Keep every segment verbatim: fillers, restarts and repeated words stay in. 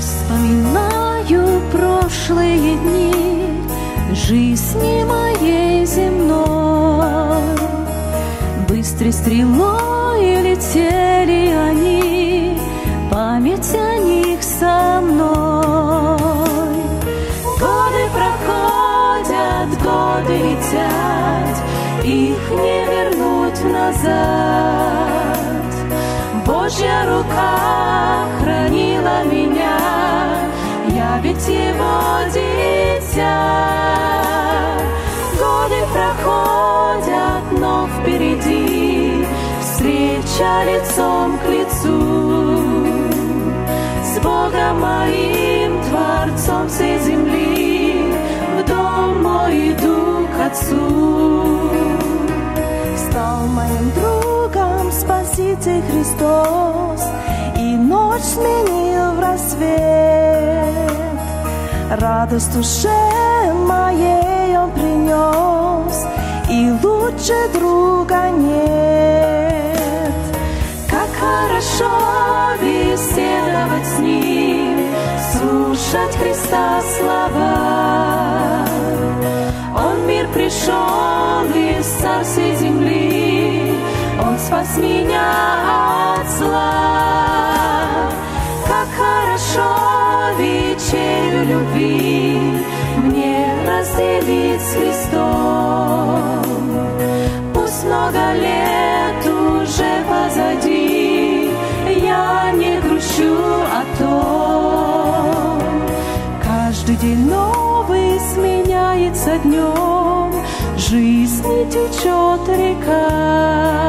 Вспоминаю прошлые дни жизни моей земной. Быстрой стрелой летели они, память о них со мной. Годы проходят, годы летят, их не вернуть назад. Божья рука хранила меня, я ведь его дитя. Годы проходят, но впереди встреча лицом к лицу с Богом моим, Творцом всей земли. В дом мой иду к Отцу. Стал моим другом Спаситель Христос, и ночь сменил в рассвет. Радость душе моей Он принес, и лучше друга нет. Как хорошо беседовать с Ним, слушать Христа слова. Он в мир пришел из царства земли, Он спас меня от зла. Как хорошо вечерю любви мне разделить с Христом. Пусть много лет уже позади, я не грущу о том. Каждый день новый сменяется днем, жизни течет река.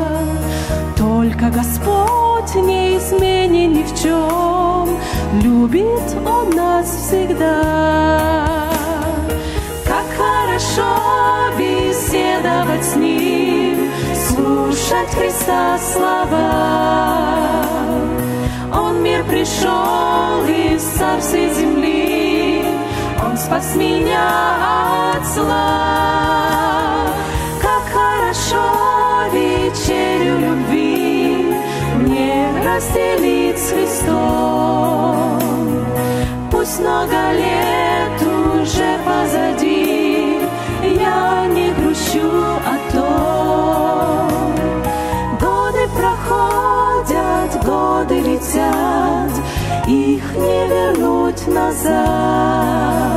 Только Господь не изменен ни в чем, любит Он нас всегда. Как хорошо беседовать с Ним, слушать Христа слова. Он в мир пришел из царства земли, Он спас меня от зла. Как хорошо вечерю любви мне разделить с Христом. Пусть много лет уже позади, я не грущу о том. Годы проходят, годы летят, их не вернуть назад.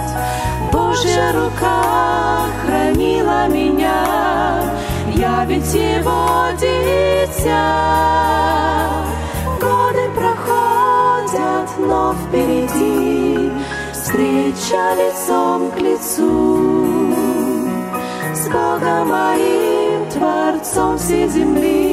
Божья рука хранила меня, я ведь его дитя. Годы проходят, но впереди встреча лицом к лицу с Богом моим, Творцом всей земли.